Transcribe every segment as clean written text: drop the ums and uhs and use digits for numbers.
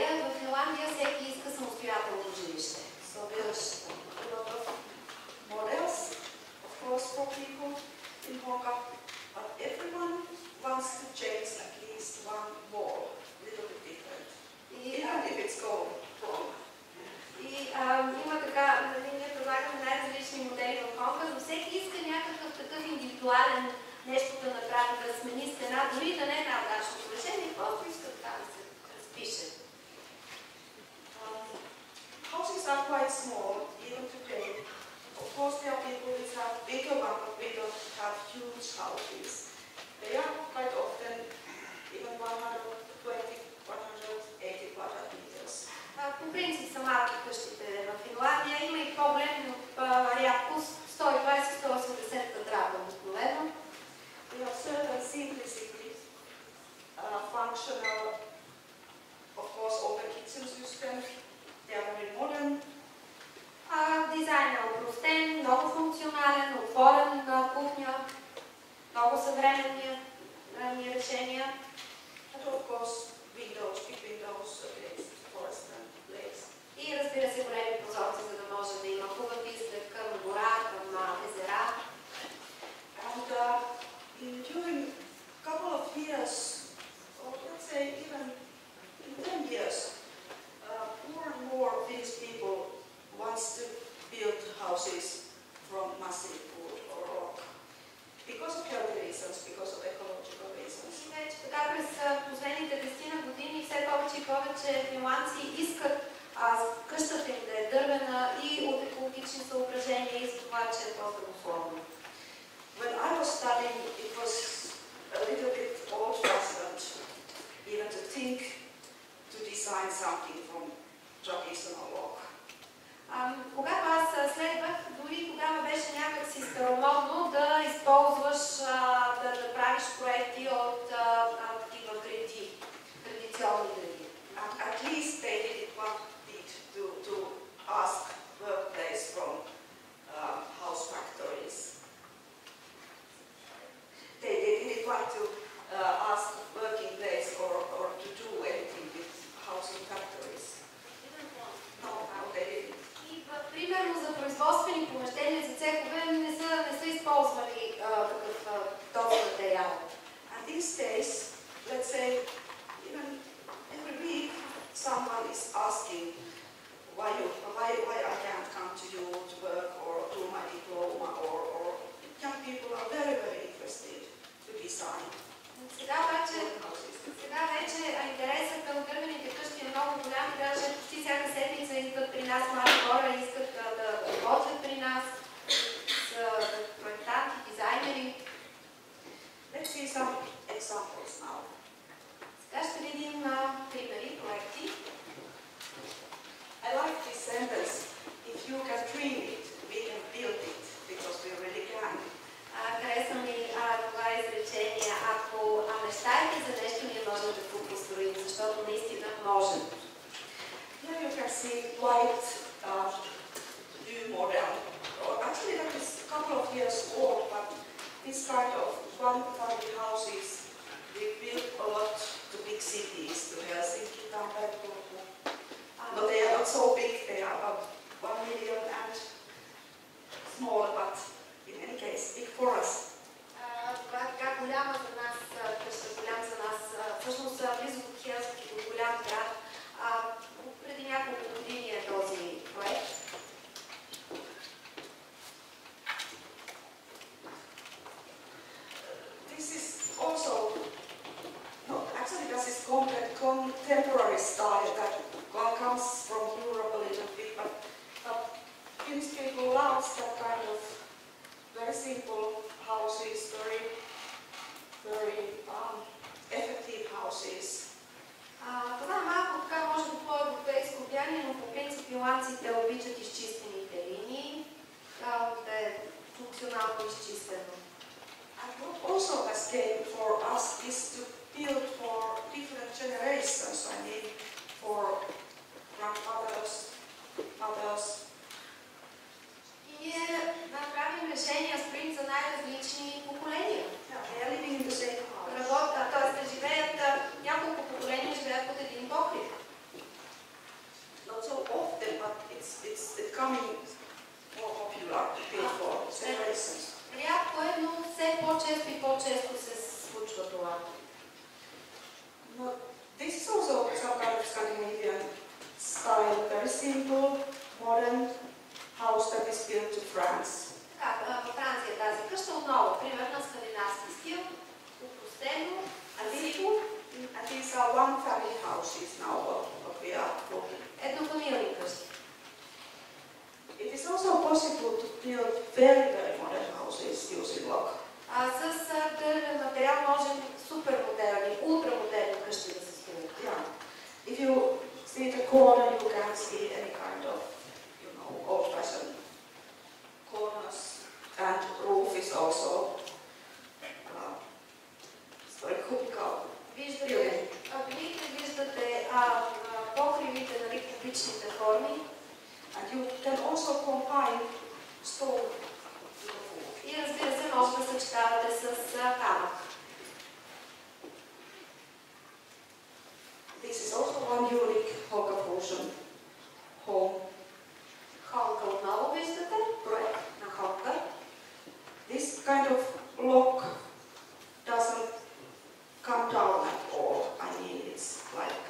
България, в Финландия всеки иска самостоятелно жилище. So there's a lot of models, of course, for people in Honka, but everyone wants to change at least one wall, a little bit different, even if it's going wrong. И има така, ние предлагаме най-различни модели в Хонка, но всеки иска някакъв такъв индивидуален нещо да направи, да смени стена, дори да не е най-удачното решение, просто иска така да се разпише. Houses are quite small, even today. Of course, there are people who have bigger ones, but we don't have huge houses. They are quite often even 120, 180 quadrat meters. По принцип са малки къщите в Финландия. Има и по-големи, но рядко 120-180 квадрата обикновено. We have certain simplicity, functional, of course, open kitchen system. They are very modern. Дизайнът е опростен, много функционален, отворен кухня, много съвременни решения. And of course, windows, big windows, forest and lakes. И разбира се, големи прозорци, за да може да има хубав изглед към гора, към езера. And during a couple of years, or let's say even in 10 years, more and more Finnish people wants to build houses from massive wood or rock. Because of health reasons, because of ecological reasons. Вече така през последните 10 години все повече и повече финландци искат къщата им да е дървена и от екологични съображения и за това, че е по-здравословно. When I was studying, it was a little bit old-fashioned even to think to design something from traditional rock. Когато аз следвах, дори тогава беше някакси старомодно да използваш, да правиш проекти от такива гради, традиционни гради. At least they didn't want it to ask workplace from house factories. They didn't want to ask working place or to do anything with housing factories. No, they didn't. Примерно за производствени помещения за цехове не са използвали такъв този материал. And these days, let's say, even every week, someone is asking why I can't come to you to work or do my diploma, or young people are very, very interested to design. Сега вече интересът към дървените къщи е много голям. Даже почти всяка седмица идват при нас млади хора и искат да работят при нас с проектанти, дизайнери. Let's see some examples now. Сега ще видим примери, проекти. I like this sentence. If you can dream it, we can build it, because we really can. Харесва ми това изречение. Ако мечтаете за нещо, ние можем да го построим, защото наистина можем. Here you can see quite new model. Actually, that is a couple of years old, but this kind of one-family houses we built a lot to big cities, to Helsinki, Tampere, Turku. But they are not so big. They are about 1 million and small, but in any case, big for us. Това е така голяма за нас, къща голям за нас. Всъщност близо до Хелсинки, до голям град. Преди няколко години е този проект. This is also, no, actually this is contemporary style that comes from Europe a little bit, but Finnish people love that kind of very simple houses, very effective houses. Това е малко така, може би по-европейско влияние, но по принцип финландците обичат изчистените линии, да е функционално изчистено. And what also has came for us is to build for different generations. I mean, for grandfathers, mothers. И направим решения спринт за най-различни поколения. They are living in the same house. Т.е. да живеят няколко поколения, живеят под един покрив. Scandinavian style, very simple, modern house that is built to France. Така, във Франция тази къща отново, пример на скандинавски стил, упростено, симпл. And these are one family houses now what we are looking. Еднофамилни къщи. It is also possible to build very, very modern houses using log. С дървен материал можем супер модерни, ултрамодерни къщи да се строят. Yeah. If you see the corner, you can see any kind of, old-fashioned corners, and roof is also very cubical. Виждате, виждате покривите, нали, кубичните форми. And you can also combine stone. И разбира се, може да съчетавате с камък. This is also one unique Honka fusion home. Хонка отново виждате, проект на Хонка. This kind of lock doesn't come down at all. I mean, it's like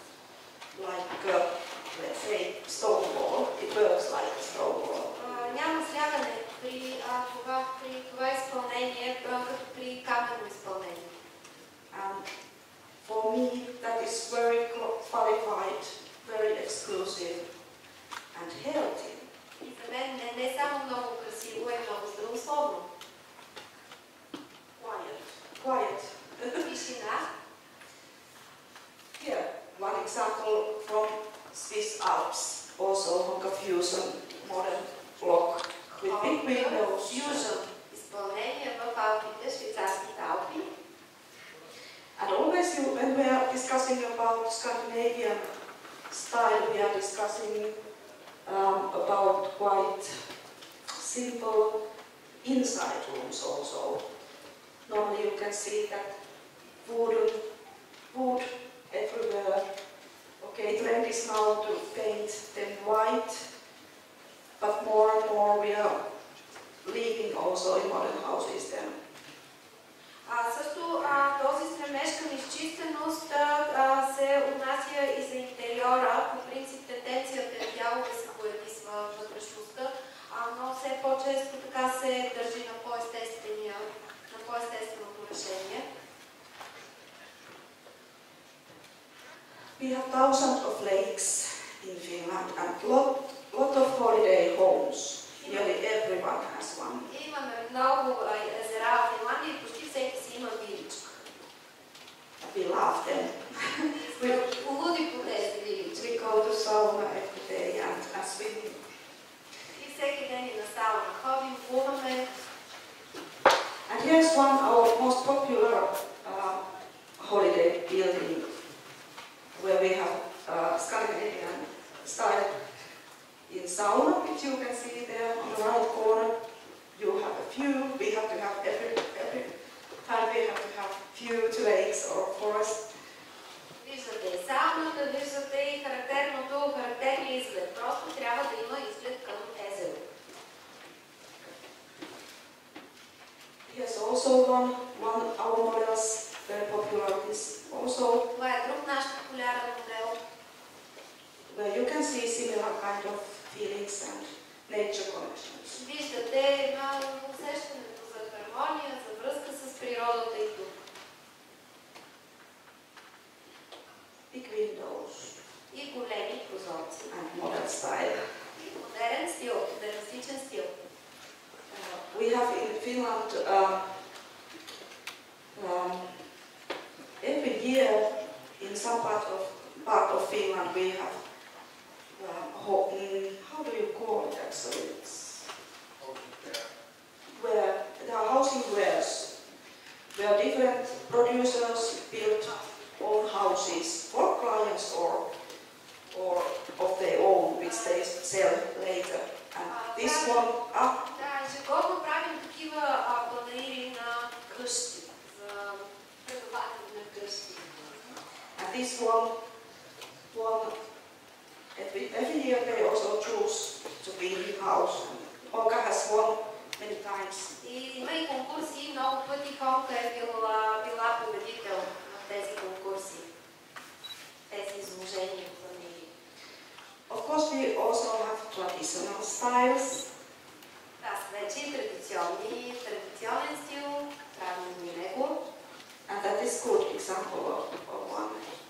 let's say stone wall. It works like a stone wall. Няма слягане при това изпълнение, като при каменно изпълнение. And for me, that is very qualified, very exclusive and healthy. И за мен не само много красиво, е много здравословно. Quiet. Тишина. Here, one example from Swiss Alps, also Honka fusion modern block with big windows. Fusion изпълнение в Алпите, швейцарските Алпи. And always when we are discussing about Scandinavian style, we are discussing about quite simple inside rooms also. Normally you can see that wood everywhere. Okay, trend is now to paint them white, but more and more we are leaving also in modern houses them. Също този стремеж към изчистеност се отнася и за интериора. По принцип тенденцията е дяло да се появи във вътрешността, но все по-често така се държи на по-естественото решение. We have thousands of lakes in Finland and lot of holiday homes. Nearly everyone has one. Имаме много езера в Финландия и почти всеки си има виличка. We love them. Луди по тези вилички. We go to sauna every day and swim. И всеки ден и на сауна ходим, плуваме. And here's one our most popular holiday building where we have Scandinavian style in sauna, which you can see there on the right corner. You have a view. We have to have every time we have to have view to lakes or forest. Виждате и сауната, виждате и характерния изглед. Просто трябва да има изглед към езеро. Here's also one our models very popular. This also Това е друг наш популярен модел. where you can see similar kind of feelings and nature connections. Виждате усещането за хармония, за връзка с природата и тук. Big windows И големи прозорци. and modern style. И модерен стил, модернистичен стил. We have in Finland every year in some part of Finland we have how do you call it actually? It's where there are housing wares where different producers build own houses for clients or of their own which they sell later. And this one Да, ежегодно правим такива панаири на къщи, за предавателни на къщи. and this one every year they also choose to build a house. Honka has won many times. И има и конкурси, много пъти Хонка е била победител в тези конкурси, тези положение в фамилии. Of course, we also have traditional styles. Това са вече традиционен стил, правим и него. And that is good example of one.